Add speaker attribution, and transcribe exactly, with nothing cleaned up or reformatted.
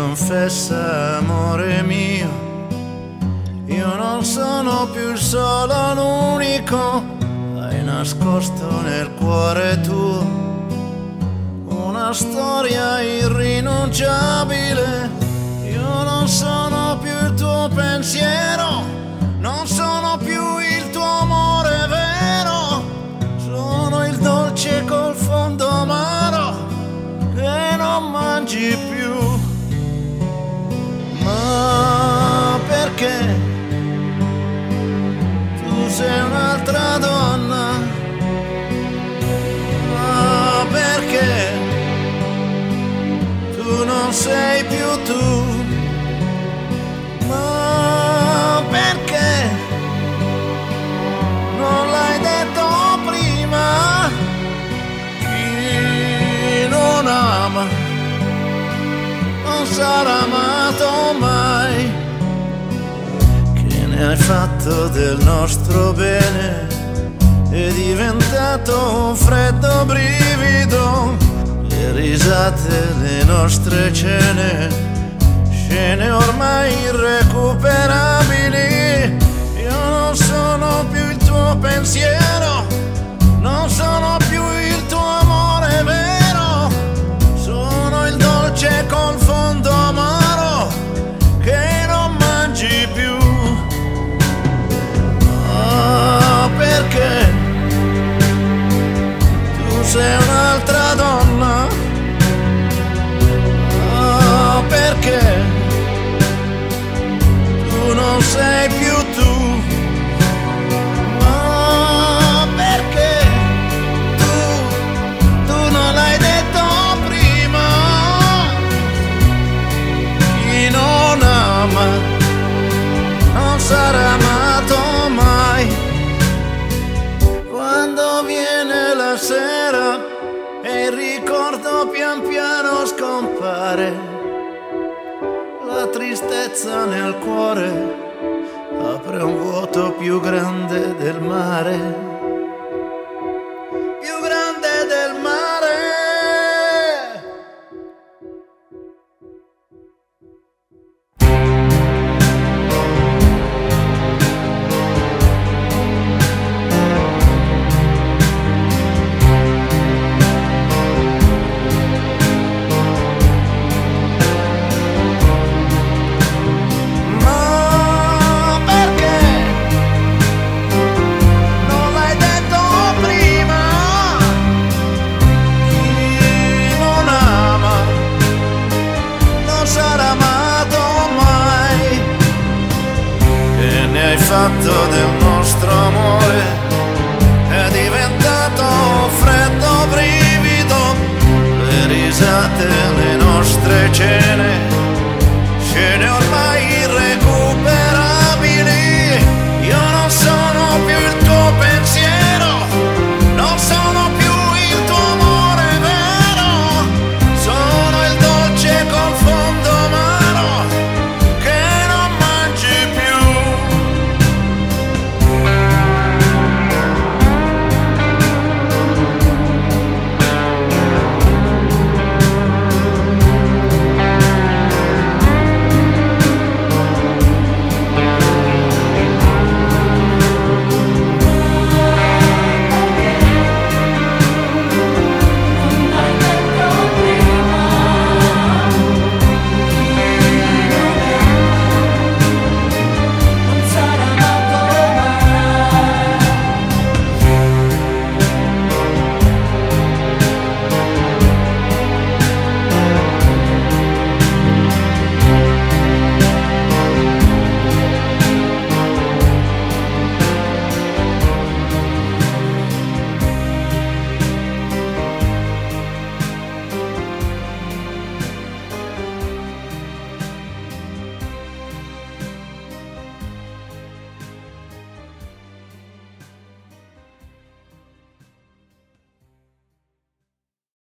Speaker 1: confessa, amore mio, io non sono più il solo, l'unico. Hai nascosto nel cuore tuo una storia irrinunciabile. Io non sono più il tuo pensiero, non sono più il tuo amore vero. Sono il dolce col fondo amaro che non mangi più. Ma perché tu sei un'altra donna? Ma perché tu non sei più tu? Ma perché non l'hai detto prima? Chi non ama non sarà amato mai. Che ne hai fatto del nostro bene? È diventato un freddo brivido. Le risate, le nostre cene, scene ormai irrecuperabili. Io non sono più il tuo pensiero, non sono più il tuo amore vero. Sono il dolce col fondo amaro che non mangi più. Ah, perché tu sei un'altra donna? Ah, perché tu non sei più tu? Ma perché tu, tu non l'hai detto prima? Chi non ama non sarà amato mai. Quando viene la sera e il ricordo pian piano scompare, la tristezza nel cuore apre un vuoto più grande del mare, più grande del mare. Fatto del nostro amore è diventato un freddo brivido. Le risate, le nostre cene,